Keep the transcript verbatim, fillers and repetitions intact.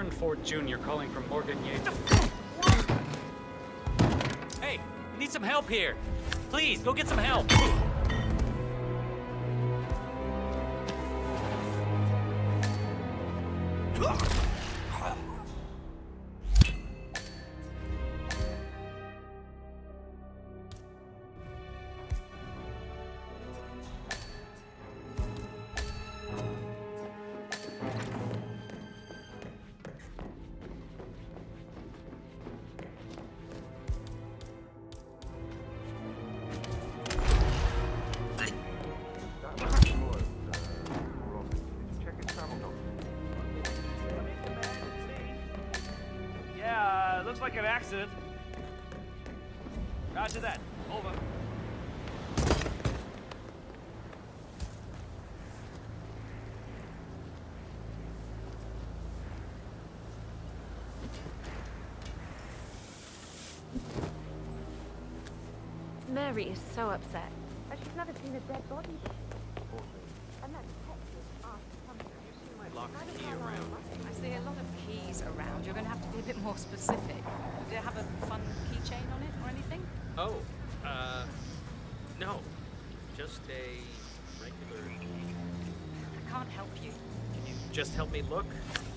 Ethan Ford Junior calling from Morgan Yates. Hey, need some help here. Please, go get some help. Looks like an accident. Roger that. Over. Mary is so upset. But she's never seen a dead body before. And that detective asked something. You see my locker key around? I see a lot of keys around. You're going to have to be a bit more specific. Do you have a fun keychain on it or anything? Oh, uh, no. Just a regular... I can't help you. Can you just help me look?